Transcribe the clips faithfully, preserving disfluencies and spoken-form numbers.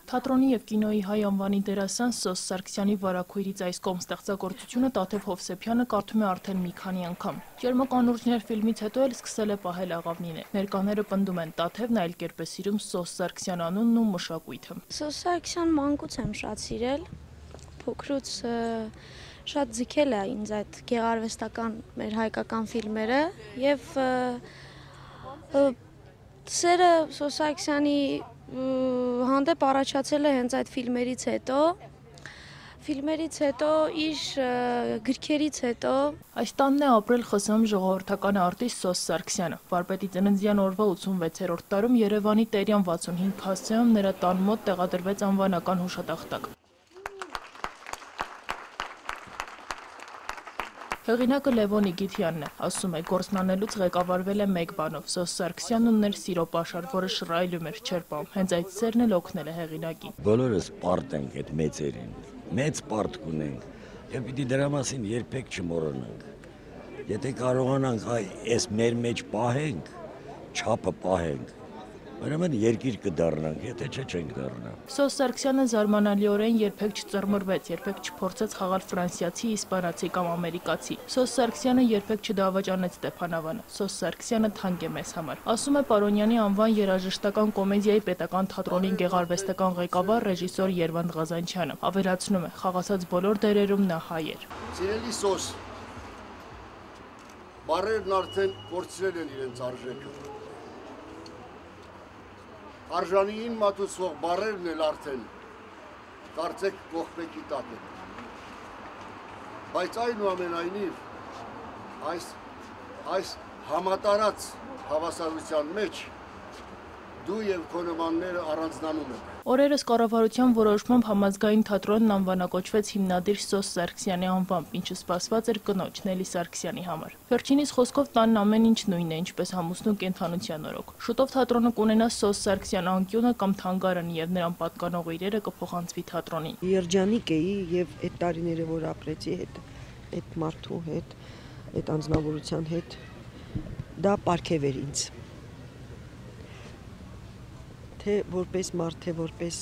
Թատրոնի և կինոյի հայ անվանի դերասան Սոս Սարգսյանի վարագույրից այս կողմ ստեղծագործությունը Տաթև Հովսեփյանը կարդում է արդեն մի քանի անգամ։ Ջերմոք անուրջներ ֆիլմից հետո էլ սկսել է պահել աղավնիներ։ Ներկաները պնդում են Տաթևն այլ կերպ է սիրում Սոս Սարգսյան անունն ու մշակույթը։ Սոս Սարգսյան մանկուց եմ շատ սիրել, փոքրուց շատ ձգել է ինձ այդ գեղարվեստական մեր հայկական ֆիլմերը և սերը Սոս Սարգսյանի հանդեպ առաջացել է հենց այդ ֆիլմերից հետո, ֆիլմերից հետո, իր գրքերից հետո։ Այս տանն է ապրել ԽՍՀՄ ժողովրդական արտիստ Սոս Սարգսյանը։ Վարպետի ծննդյան օրվա ութսունվեցերորդ տարում Երևանի Տերյան վաթսունհինգ հասցեում նրա տան մոտ տեղադրվեց անվանական հուշատախտակ։ Հեղինակը Լևոն Իգիթյանն է, ասում է, գործն անելուց ղեկավարվել է մեկ բանով։ Սոս Սարգսյանն ուներ սիրո պաշար, որը շռայլում էր, չէր պահում։ Հենց այդ սերն էլ օգնել է հեղինակին։ Բոլորս պարտ ենք այդ մեծերին, մեծ պարտ կունենք, եւ պիտի դրա մասին երբեք չմոռանանք։ Եթե կարողանանք այս մեր մեջ պահենք, չափը պահենք, ուրեմն երկիր կդառնանք, եթե չէ չենք դառնա։ Սոս Սարգսյանը զարմանալիորեն երբեք չծռմռվեց, երբեք չփորձեց խաղալ ֆրանսիացի, իսպանացի կամ ամերիկացի։ Սոս Սարգսյանը երբեք չդավաճանեց Ստեփանավանը։ Սոս Սարգսյանը թանկ է մեզ համար։ Ասում է Պարոնյանի անվան երաժշտական կոմեդիայի պետական թատրոնի գեղարվեստական ղեկավար ռեժիսոր Երվանդ Ղազանչյանը։ Ավելացնում է, խաղացած բոլոր դերերում նա հայ էր։ Սիրելի Սոս, բառերն արդեն կորցրել են իրենց արժեքը։ Արժանիին մատուցվող բառերն էլ արդեն կարծեք կողպեքի տակ են։ Բայց այնուամենայնիվ այս այս համատարած հավասարության մեջ դու եւ քո նմանները առանձնանում եք։ Օրերս կառավարության որոշմամբ համազգային թատրոնն անվանակոչվեց հիմնադիր Սոս Սարգսյանի անվամբ, ինչը սպասված էր կնոջ Նելի Սարգսյանի համար։ Վերջինիս խոսքով տանն ամեն ինչ նույնն է, ինչպես ամուսնու կենդանության օրոք։ Շուտով թատրոնը կունենա Սոս Սարգսյան անկյունը կամ թանգարան եւ նրան պատկանող իրերը կփոխանցվի թատրոնին։ Երջանիկ էի եւ այդ տարիները, որ ապրեցի հետ, այդ մարդու հետ, այդ անձնավորության հետ, դա պարգև էր ինձ։ Թե որպես մարդ, թե որպես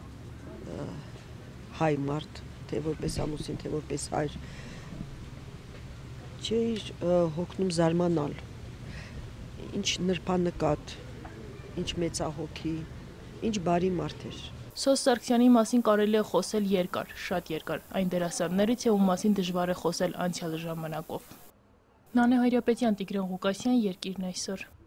հայ մարդ, թե որպես ամուսին, թե որպես հայր, չէր հոգնում զարմանալ, ինչ նրբանկատ, ինչ մեծահոգի, ինչ բարի մարդ էր։ Սոս Սարգսյանի մասին կարելի է խոսել երկար, շատ երկար, այն դերասաններից է, ում մասին դժվար է խոսել անցյալ ժամանակով։ Նանե Հայրապետյան, Տիգրան Ղուկասյան, Երկիրն այսօր։